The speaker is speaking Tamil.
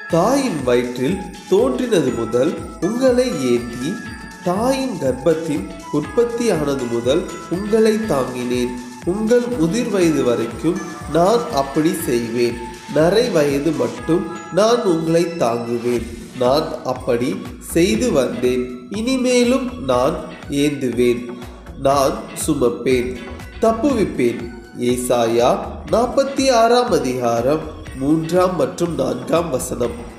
தாயின் வயிற்றில் தோன்றினது முதல் உங்களை ஏந்தி, தாயின் கர்ப்பத்தின் உற்பத்தியானது முதல் உங்களை தாங்கினேன். உங்கள் முதிர் வயது வரைக்கும் நான் அப்படி செய்வேன். நரை வயது மட்டும் நான் உங்களை தாங்குவேன். நான் அப்படி செய்து வந்தேன். இனிமேலும் நான் ஏந்துவேன், நான் சுமப்பேன், தப்புவிப்பேன். ஏசாயா 46 அதிகாரம் 3 மற்றும் 4 வசனம்.